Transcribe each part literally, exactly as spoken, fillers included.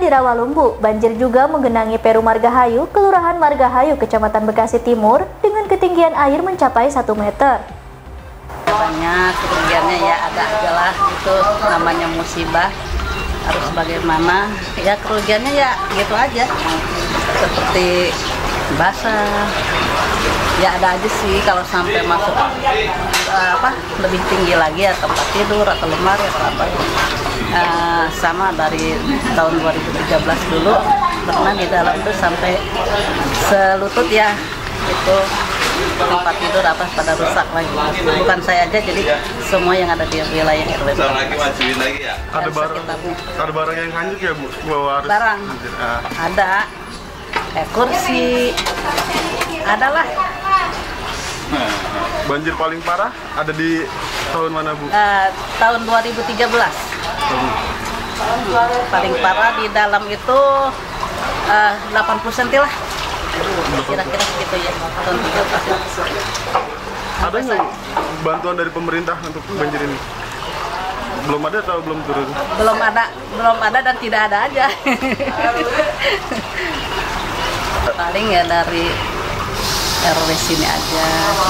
di Rawalumbu, banjir juga menggenangi Peru Margahayu, Kelurahan Margahayu, Kecamatan Bekasi Timur, dengan ketinggian air mencapai satu meter. Banyak kerugiannya ya, ada aja lah, itu namanya musibah. Harus bagaimana, ya kerugiannya ya gitu aja. Seperti basah, ya ada aja sih kalau sampai masuk uh, apa lebih tinggi lagi ya, tempat tidur atau lemari atau apa. Uh, sama dari tahun dua ribu tiga belas dulu pernah di dalam itu sampai selutut ya, itu tempat tidur apa pada rusak lagi. Bukan saya aja, jadi semua yang ada di wilayah R W. Ada barang, ada barang yang hanyut ya Bu? Bahwa harus barang ah. ada, kayak kursi, adalah. Banjir paling parah ada di tahun mana Bu? Uh, tahun dua ribu tiga belas. Paling parah di dalam itu uh, delapan puluh sentimeter lah. Kira-kira segitu ya. Tahun tiga belas. Ada nggak bantuan dari pemerintah untuk banjir ini? Belum ada atau belum turun? Belum ada, belum ada dan tidak ada aja. Paling ya dari R W sini aja.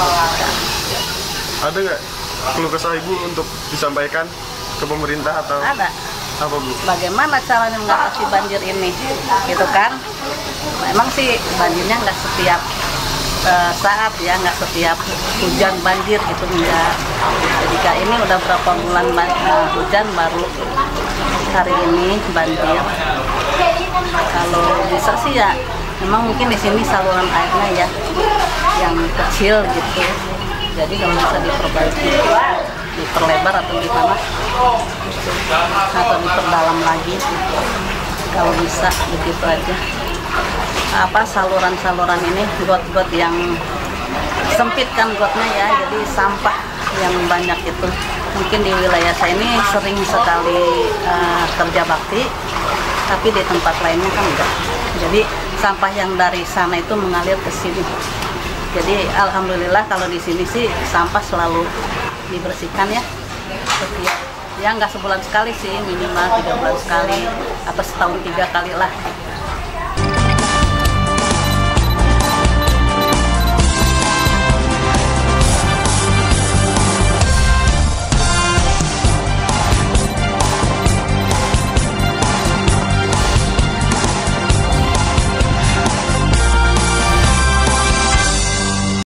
Ada nggak keluh kesah Ibu untuk disampaikan ke pemerintah atau? Ada. Apa Bu? Bagaimana caranya mengatasi banjir ini, gitu kan? Memang sih banjirnya nggak setiap uh, saat ya, nggak setiap hujan banjir gitu enggak. Jadi kak ini udah berapa bulan uh, hujan baru hari ini banjir. Kalau bisa sih ya, memang mungkin di sini saluran airnya ya yang kecil gitu. Jadi kalau bisa diperbaiki, diperlebar atau gimana, atau diperdalam lagi, kalau bisa begitu aja. Apa saluran-saluran ini, got-got yang sempit kan gotnya ya, jadi sampah yang banyak itu. Mungkin di wilayah saya ini sering sekali uh, kerja bakti, tapi di tempat lainnya kan enggak. Jadi sampah yang dari sana itu mengalir ke sini. Jadi alhamdulillah kalau di sini sih sampah selalu dibersihkan ya. Setiap ya nggak sebulan sekali sih, minimal tiga bulan sekali atau setahun tiga kali lah.